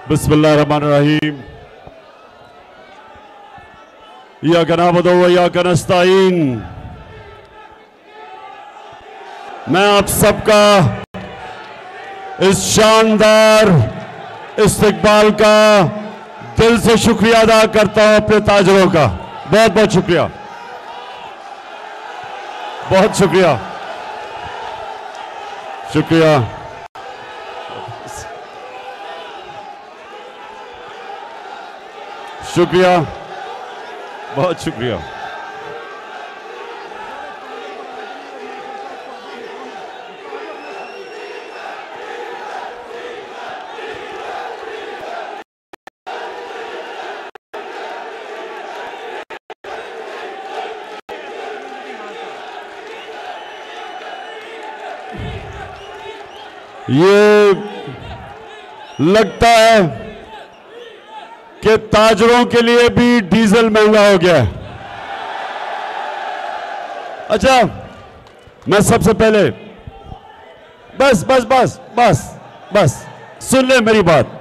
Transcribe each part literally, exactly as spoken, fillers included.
बिस्मिल्लाहिर्रहमानिर्रहीम। इय्याका नअबुदु व इय्याका नस्तईन। मैं आप सबका इस शानदार इस्तकबाल का दिल से शुक्रिया अदा करता हूं अपने ताजरों का। बहुत बहुत शुक्रिया, बहुत शुक्रिया, शुक्रिया। शुक्रिया, बहुत शुक्रिया। ये लगता है कि ताजरों के लिए भी डीजल महंगा हो गया है। अच्छा, मैं सबसे पहले बस बस बस बस बस सुन ले मेरी बात।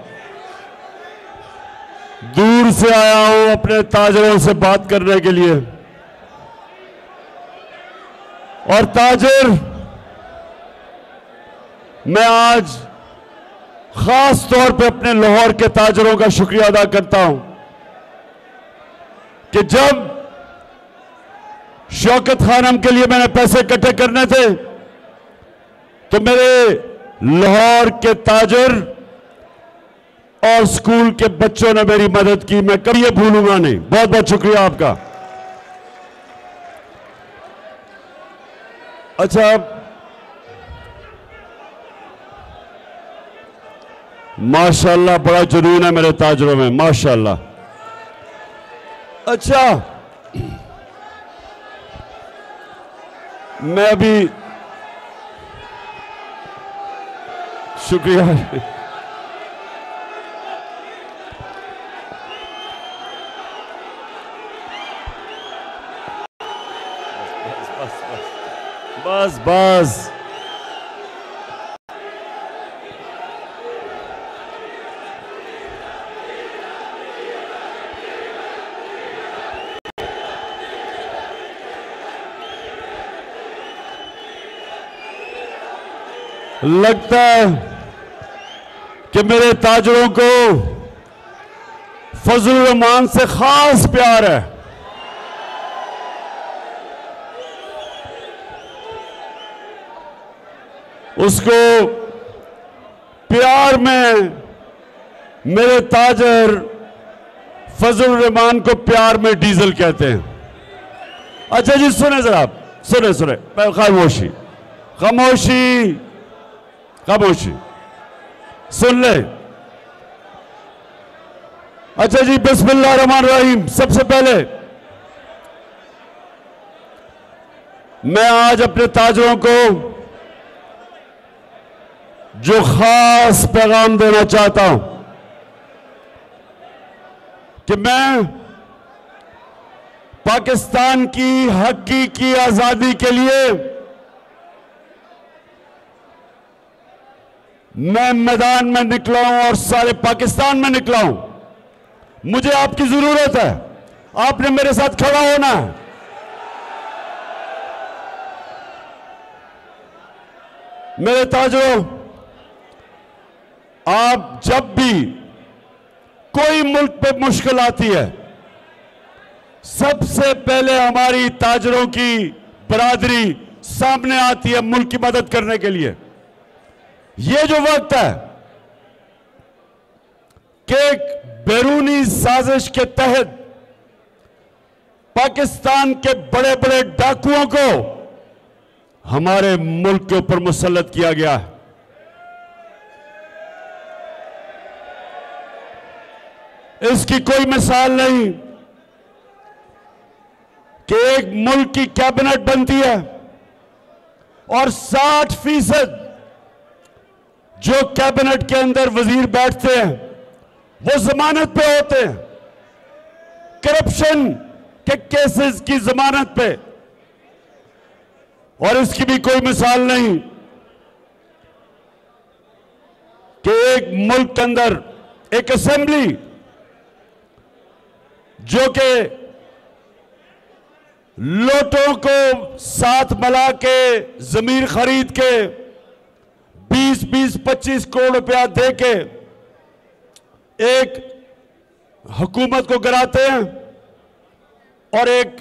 दूर से आया हूं अपने ताजरों से बात करने के लिए, और ताजर मैं आज खास तौर पे अपने लाहौर के ताजरों का शुक्रिया अदा करता हूं कि जब शौकत खानम के लिए मैंने पैसे इकट्ठे करने थे तो मेरे लाहौर के ताजर और स्कूल के बच्चों ने मेरी मदद की। मैं कभी ये भूलूंगा नहीं। बहुत बहुत शुक्रिया आपका। अच्छा, माशाल्लाह बड़ा जुनून है मेरे ताजरों में, माशाल्लाह। अच्छा, मैं भी शुक्रिया। बस बस बस लगता है कि मेरे ताजरों को फजलुर रहमान से खास प्यार है। उसको प्यार में मेरे ताजर फजलुर रहमान को प्यार में डीजल कहते हैं। अच्छा जी, सुने जरा, सुने सुने खामोशी खामोशी खामोशी सुन ले। अच्छा जी, बिस्मिल्लाहिर्रहमानिर्रहीम। सबसे पहले मैं आज अपने ताजरों को जो खास पैगाम देना चाहता हूं कि मैं पाकिस्तान की हकीकी आजादी के लिए मैं मैदान में निकला हूं और सारे पाकिस्तान में निकला हूं। मुझे आपकी जरूरत है, आपने मेरे साथ खड़ा होना है। मेरे ताजरों, आप जब भी कोई मुल्क पे मुश्किल आती है, सबसे पहले हमारी ताजरों की बरादरी सामने आती है मुल्क की मदद करने के लिए। ये जो वक्त है कि एक बैरूनी साजिश के तहत पाकिस्तान के बड़े बड़े डाकुओं को हमारे मुल्क के ऊपर मुसल्लत किया गया है। इसकी कोई मिसाल नहीं कि एक मुल्क की कैबिनेट बनती है और साठ फीसद जो कैबिनेट के अंदर वजीर बैठते हैं वो जमानत पे होते हैं, करप्शन के केसेस की जमानत पे। और इसकी भी कोई मिसाल नहीं कि एक मुल्क के अंदर एक असेंबली जो कि लोटों को साथ मिला के जमीन खरीद के बीस बीस पच्चीस करोड़ रुपया दे के एक हुकूमत को गिराते हैं और एक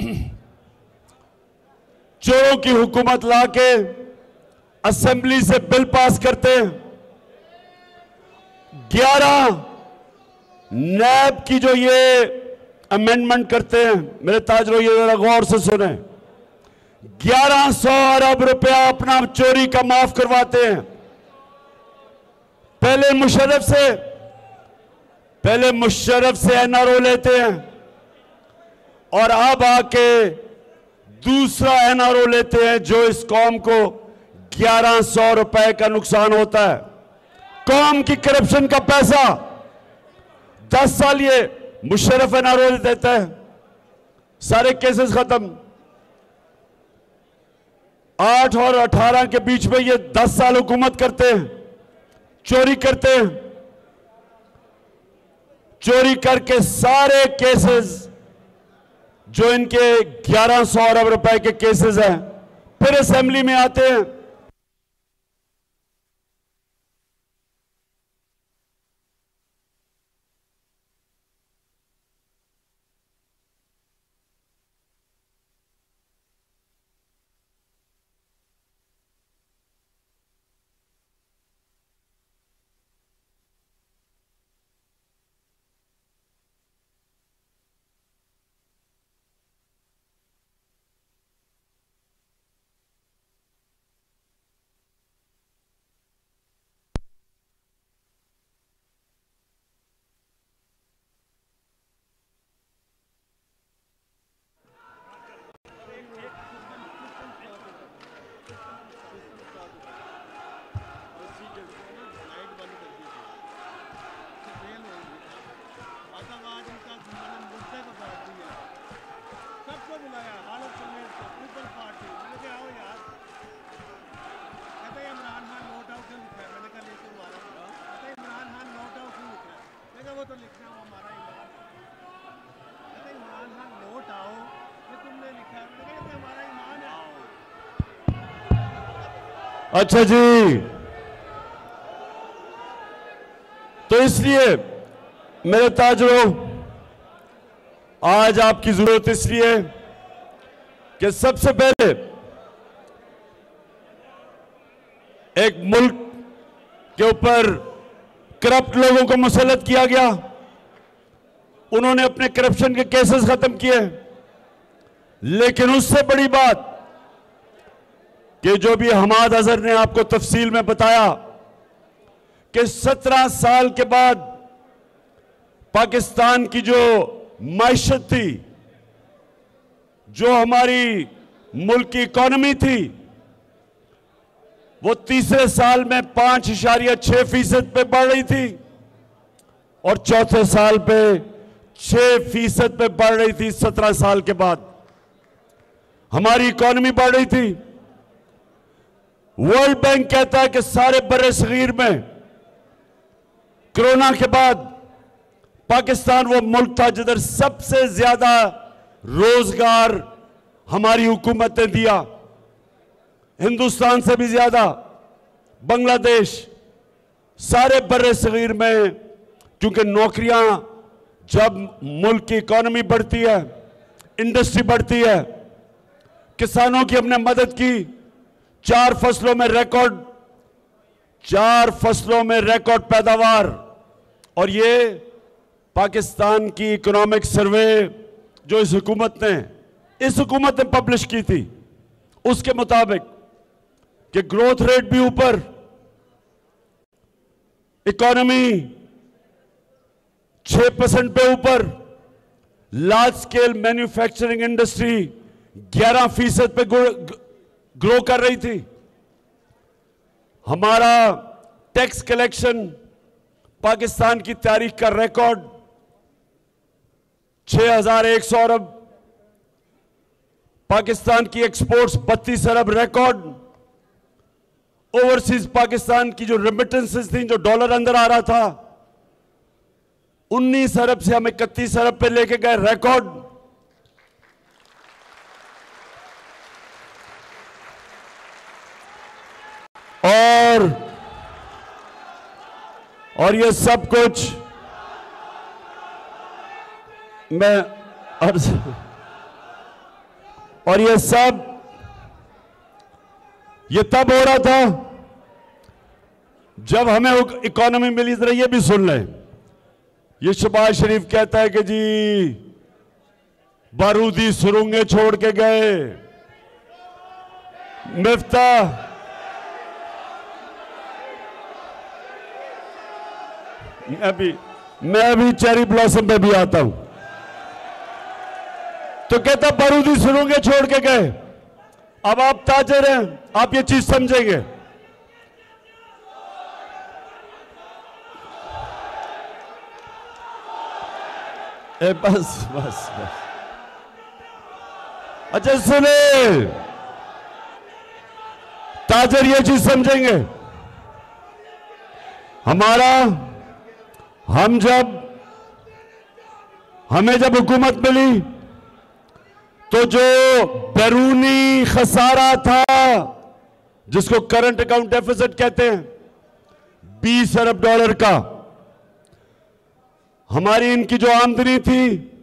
चोरों की हुकूमत लाके असेंबली से बिल पास करते हैं। ग्यारह नैब की जो ये अमेंडमेंट करते हैं, मेरे ताजरों ये जरा गौर से सुने, ग्यारह सौ अरब रुपया अपना चोरी का माफ करवाते हैं। पहले मुशर्रफ से पहले मुशर्रफ से एनआरओ लेते हैं और अब आके दूसरा एनआरओ लेते हैं जो इस कौम को ग्यारह सौ रुपए का नुकसान होता है। कौम की करप्शन का पैसा दस साल ये मुशर्रफ एनआरओ देता है, सारे केसेस खत्म। आठ और अठारह के बीच में ये दस साल हुकूमत करते हैं, चोरी करते हैं, चोरी करके सारे केसेस जो इनके ग्यारह सौ अरब रुपए के केसेस हैं फिर असेंबली में आते हैं। अच्छा जी, तो इसलिए मेरे ताजरों आज आपकी जरूरत इसलिए कि सबसे पहले एक मुल्क के ऊपर करप्ट लोगों को मुसल्लत किया गया, उन्होंने अपने करप्शन के केसेस खत्म किए। लेकिन उससे बड़ी बात कि जो भी हमाद अजहर ने आपको तफसील में बताया कि सत्रह साल के बाद पाकिस्तान की जो मायशत थी, जो हमारी मुल्क की इकॉनमी थी, वो तीसरे साल में पांच इशारिया छह फीसद पे बढ़ रही थी और चौथे साल पे छह फीसद पे बढ़ रही थी। सत्रह साल के बाद हमारी इकॉनमी बढ़ रही थी। वर्ल्ड बैंक कहता है कि सारे बर्रे सगीर में कोरोना के बाद पाकिस्तान वो मुल्क था जिधर सबसे ज्यादा रोजगार हमारी हुकूमत ने दिया, हिंदुस्तान से भी ज्यादा। बांग्लादेश, सारे बर्रे सगीर में, क्योंकि नौकरियां, जब मुल्क की इकॉनमी बढ़ती है, इंडस्ट्री बढ़ती है, किसानों की हमने मदद की। चार फसलों में रिकॉर्ड चार फसलों में रिकॉर्ड पैदावार, और ये पाकिस्तान की इकोनॉमिक सर्वे जो इस हुकूमत ने इस हुकूमत ने पब्लिश की थी, उसके मुताबिक कि ग्रोथ रेट भी ऊपर, इकोनॉमी छह परसेंट पे ऊपर, लार्ज स्केल मैन्युफैक्चरिंग इंडस्ट्री ग्यारह फीसद पे ग्रो कर रही थी। हमारा टैक्स कलेक्शन पाकिस्तान की तारीख का रिकॉर्ड छह हजार एक सौ अरब, पाकिस्तान की एक्सपोर्ट्स बत्तीस अरब रिकॉर्ड, ओवरसीज पाकिस्तान की जो रेमिटेंसेस थी, जो डॉलर अंदर आ रहा था, उन्नीस अरब से हम इकतीस अरब पे लेके गए, रिकॉर्ड। और और ये सब कुछ मैं अर्ज और ये सब ये तब हो रहा था जब हमें इकोनॉमी मिली। जरा ये भी सुन लें, ये शहबाज शरीफ कहता है कि जी बारूदी सुरंगें छोड़ के गए, मिफ्ताह मैं भी मैं भी चेरी ब्लॉसम पे भी आता हूं, तो कहता बारूदी सुरंगें छोड़ के गए। अब आप ताजर हैं, आप ये चीज समझेंगे। ए बस बस बस अच्छा सुने, ताजर ये चीज समझेंगे। हमारा हम जब हमें जब हुकूमत मिली तो जो बैरूनी खसारा था, जिसको करंट अकाउंट डेफिसिट कहते हैं, बीस अरब डॉलर का, हमारी इनकी जो आमदनी थी,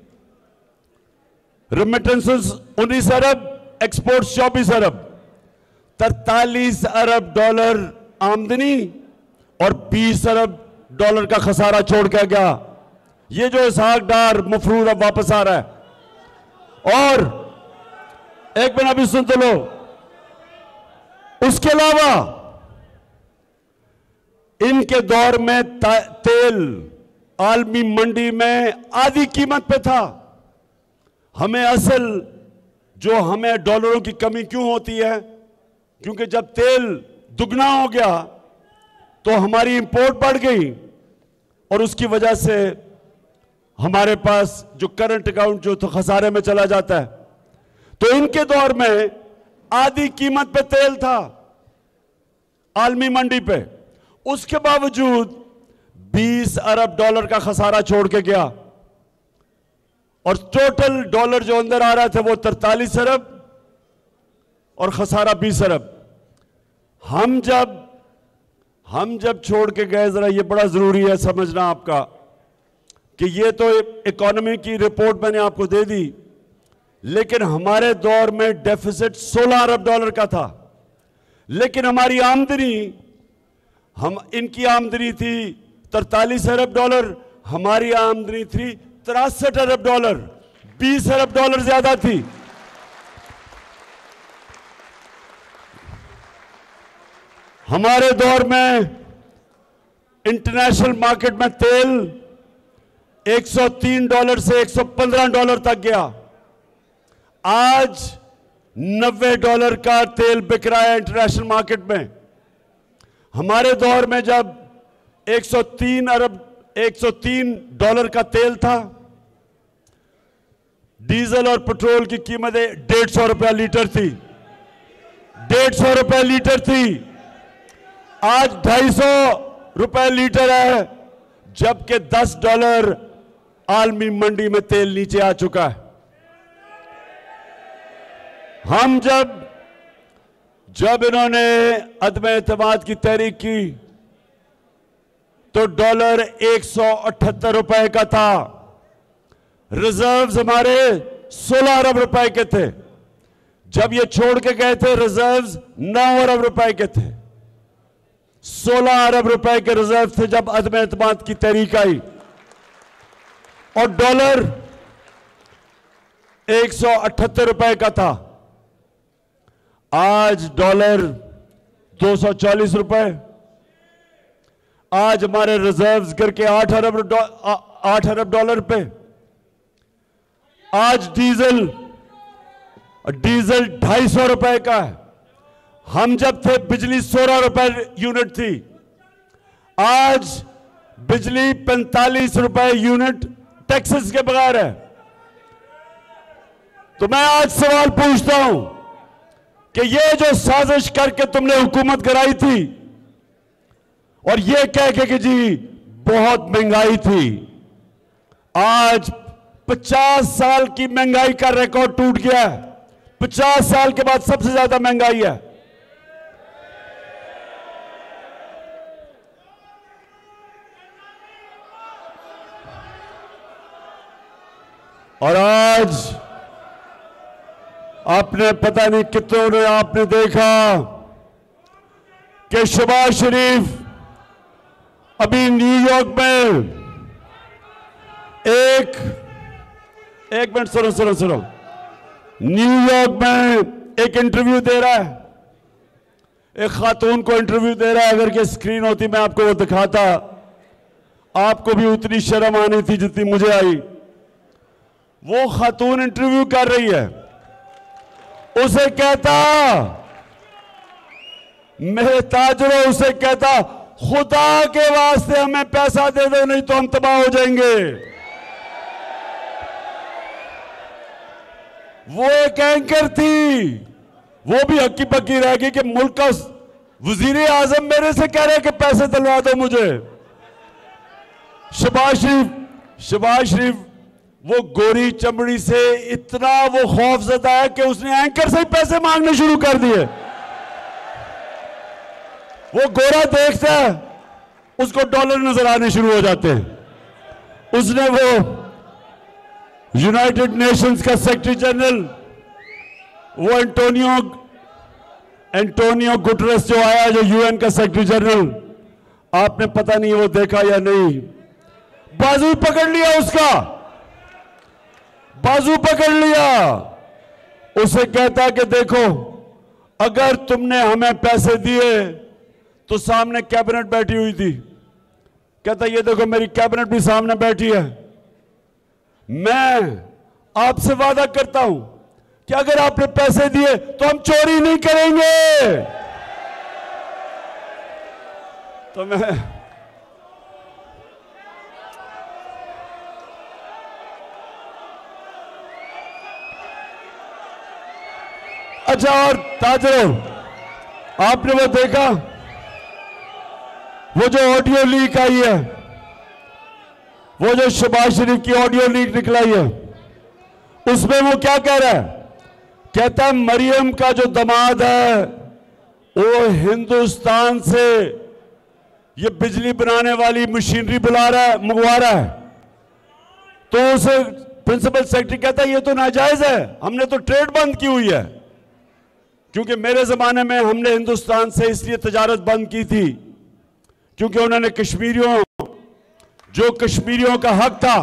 रेमिटेंसेस उन्नीस अरब, एक्सपोर्ट्स चौबीस अरब, तैतालीस अरब डॉलर आमदनी और बीस अरब डॉलर का खसारा छोड़ के गया। ये जो इसहाक डार मफरूज अब वापस आ रहा है। और एक मिनट अभी सुन तो लो, उसके अलावा इनके दौर में तेल आलमी मंडी में आधी कीमत पे था। हमें असल जो हमें डॉलरों की कमी क्यों होती है, क्योंकि जब तेल दुगना हो गया तो हमारी इंपोर्ट बढ़ गई और उसकी वजह से हमारे पास जो करंट अकाउंट जो तो खसारे में चला जाता है। तो इनके दौर में आधी कीमत पे तेल था आलमी मंडी पे, उसके बावजूद बीस अरब डॉलर का खसारा छोड़ के गया और टोटल डॉलर जो अंदर आ रहा था वो तैतालीस अरब और खसारा बीस अरब। हम जब हम जब छोड़ के गए, जरा ये बड़ा जरूरी है समझना आपका कि ये तो इकोनॉमी की रिपोर्ट मैंने आपको दे दी, लेकिन हमारे दौर में डेफिसिट सोलह अरब डॉलर का था, लेकिन हमारी आमदनी, हम इनकी आमदनी थी तैतालीस अरब डॉलर, हमारी आमदनी थी तिरसठ अरब डॉलर, बीस अरब डॉलर ज्यादा थी। हमारे दौर में इंटरनेशनल मार्केट में तेल एक सौ तीन डॉलर से एक सौ पंद्रह डॉलर तक गया। आज नब्बे डॉलर का तेल बिक रहा है इंटरनेशनल मार्केट में। हमारे दौर में जब एक सौ तीन अरब एक सौ तीन डॉलर का तेल था, डीजल और पेट्रोल की कीमत डेढ़ सौ रुपया लीटर थी, डेढ़ सौ रुपया लीटर थी। आज ढाई सौ रुपए लीटर है, जबकि दस डॉलर आलमी मंडी में तेल नीचे आ चुका है। हम जब जब इन्होंने अदम एतमाद की तहरीक की तो डॉलर एक सौ अठहत्तर रुपए का था, रिजर्व्स हमारे सोलह अरब रुपए के थे। जब ये छोड़ के गए थे रिजर्व्स नौ अरब रुपए के थे, सोलह अरब रुपए के रिजर्व थे जब अदम एतमाद की तहरीक आई, और डॉलर एक सौ अठहत्तर रुपए का था। आज डॉलर दो सौ चालीस रुपए। आज हमारे रिजर्व्स गिर के आठ अरब आठ अरब डॉलर पे। आज डीजल डीजल ढाई सौ रुपए का है। हम जब थे बिजली सोलह रुपए यूनिट थी, आज बिजली पैंतालीस रुपए यूनिट टैक्सेस के बगैर है। तो मैं आज सवाल पूछता हूं कि ये जो साजिश करके तुमने हुकूमत कराई थी और ये कह के कि जी बहुत महंगाई थी, आज पचास साल की महंगाई का रिकॉर्ड टूट गया है। पचास साल के बाद सबसे ज्यादा महंगाई है। और आज आपने पता नहीं कितनों ने आपने देखा कि शहबाज शरीफ अभी न्यूयॉर्क में एक एक मिनट सुनो सुनो सुनो न्यूयॉर्क में एक इंटरव्यू दे रहा है, एक खातून को इंटरव्यू दे रहा है। अगर के स्क्रीन होती मैं आपको वो दिखाता, आपको भी उतनी शर्म आनी थी जितनी मुझे आई। वो खातून इंटरव्यू कर रही है, उसे कहता, मेरे ताजरों, उसे कहता खुदा के वास्ते हमें पैसा दे दो नहीं तो हम तबाह हो जाएंगे। वो एक एंकर थी, वो भी हक्की पक्की रह गई कि मुल्क का वजीर आजम मेरे से कह रहे कि पैसे दिलवा दो मुझे। शहबाज शरीफ शहबाज शरीफ वो गोरी चमड़ी से इतना वो खौफजदा है कि उसने एंकर से ही पैसे मांगने शुरू कर दिए। वो गोरा देखता है, उसको डॉलर नजर आने शुरू हो जाते हैं। उसने वो यूनाइटेड नेशंस का सेक्रेटरी जनरल वो एंटोनियो एंटोनियो गुटरेस जो आया, जो यूएन का सेक्रेटरी जनरल, आपने पता नहीं वो देखा या नहीं, बाजू पकड़ लिया, उसका बाजू पकड़ लिया। उसे कहता कि देखो अगर तुमने हमें पैसे दिए, तो सामने कैबिनेट बैठी हुई थी, कहता ये देखो मेरी कैबिनेट भी सामने बैठी है, मैं आपसे वादा करता हूं कि अगर आपने पैसे दिए तो हम चोरी नहीं करेंगे। तो मैं अच्छा, और ताजरों, आपने वो देखा वो जो ऑडियो लीक आई है, वो जो शहबाज शरीफ की ऑडियो लीक निकलाई है, उसमें वो क्या कह रहा है? कहता है मरियम का जो दामाद है वो हिंदुस्तान से ये बिजली बनाने वाली मशीनरी बुला रहा है, मंगवा रहा है। तो उसे प्रिंसिपल सेक्रेटरी कहता है ये तो नाजायज है, हमने तो ट्रेड बंद की हुई है, क्योंकि मेरे जमाने में हमने हिंदुस्तान से इसलिए तजारत बंद की थी क्योंकि उन्होंने कश्मीरियों, जो कश्मीरियों का हक था,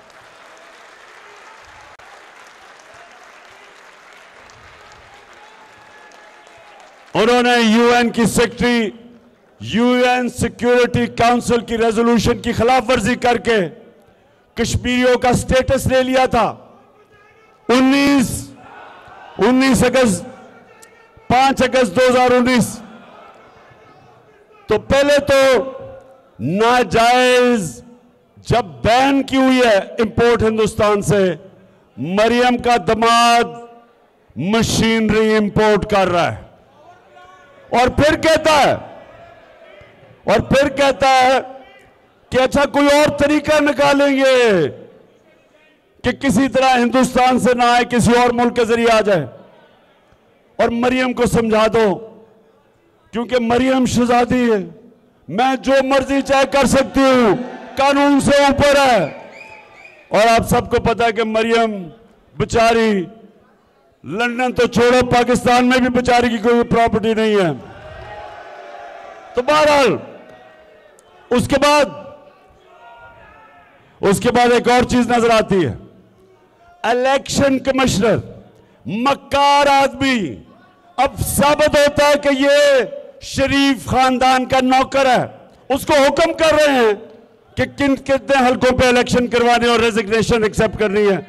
उन्होंने यूएन की सेक्रेटरी, यूएन सिक्योरिटी काउंसिल की रेजोल्यूशन की खिलाफ वर्जी करके कश्मीरियों का स्टेटस ले लिया था। उन्नीस उन्नीस अगस्त पांच अगस्त दो हजार उन्नीस। तो पहले तो नाजायज जब बैन की हुई है इंपोर्ट हिंदुस्तान से, मरियम का दामाद मशीनरी इंपोर्ट कर रहा है, और फिर कहता है और फिर कहता है कि अच्छा कोई और तरीका निकालेंगे कि किसी तरह हिंदुस्तान से ना आए, किसी और मुल्क के जरिए आ जाए, और मरियम को समझा दो, क्योंकि मरियम शहजादी है, मैं जो मर्जी चाहे कर सकती हूं, कानून से ऊपर है। और आप सबको पता है कि मरियम बेचारी, लंदन तो छोड़ो, पाकिस्तान में भी बेचारी की कोई प्रॉपर्टी नहीं है। तो बहरहाल उसके बाद उसके बाद एक और चीज नजर आती है, इलेक्शन कमिश्नर, मक्कार आदमी, अब साबित होता है कि ये शरीफ खानदान का नौकर है, उसको हुक्म कर रहे हैं कि किन कितने हलकों पे इलेक्शन करवाने और रेजिग्नेशन एक्सेप्ट करनी है।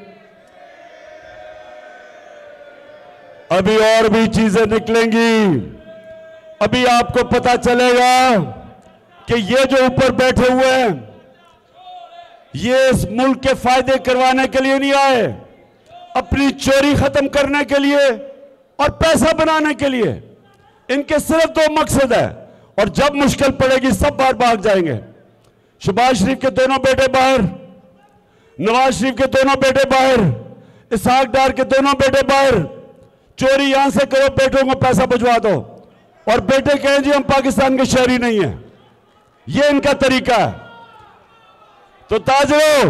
अभी और भी चीजें निकलेंगी, अभी आपको पता चलेगा कि ये जो ऊपर बैठे हुए हैं ये इस मुल्क के फायदे करवाने के लिए नहीं आए, अपनी चोरी खत्म करने के लिए और पैसा बनाने के लिए। इनके सिर्फ दो मकसद है, और जब मुश्किल पड़ेगी सब बाहर भाग जाएंगे। शहबाज शरीफ के दोनों बेटे बाहर, नवाज शरीफ के दोनों बेटे बाहर, इसहाक डार के दोनों बेटे बाहर, चोरी यहां से करो, बेटों को पैसा भिजवा दो, और बेटे कहें जी हम पाकिस्तान के शहरी नहीं हैं। ये इनका तरीका है। तो ताजरों,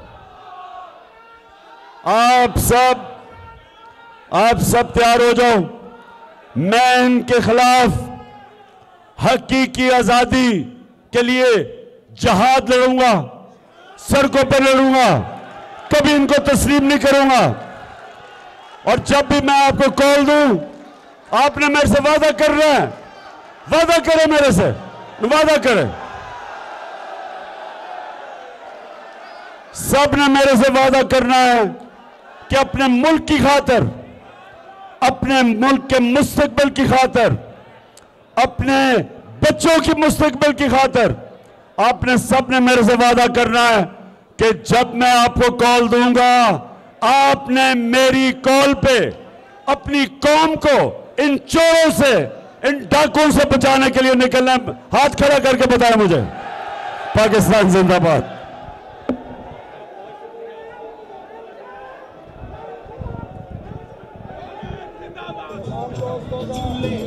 आप सब आप सब तैयार हो जाओ। मैं इनके खिलाफ हकीकी आजादी के लिए जहाद लड़ूंगा, सड़कों पर लड़ूंगा, कभी इनको तस्लीम नहीं करूंगा। और जब भी मैं आपको कॉल दूं, आपने मेरे से वादा करना है, वादा करें मेरे से, वादा करें। सब ने मेरे से वादा करना है कि अपने मुल्क की खातिर, अपने मुल्क के मुस्तकबिल की खातिर, अपने बच्चों की मुस्तकबिल की खातिर आपने सब ने मेरे से वादा करना है कि जब मैं आपको कॉल दूंगा, आपने मेरी कॉल पे अपनी कौम को इन चोरों से, इन डाकुओं से बचाने के लिए निकलना है। हाथ खड़ा करके बताएं मुझे। पाकिस्तान जिंदाबाद। जिंदाबाद।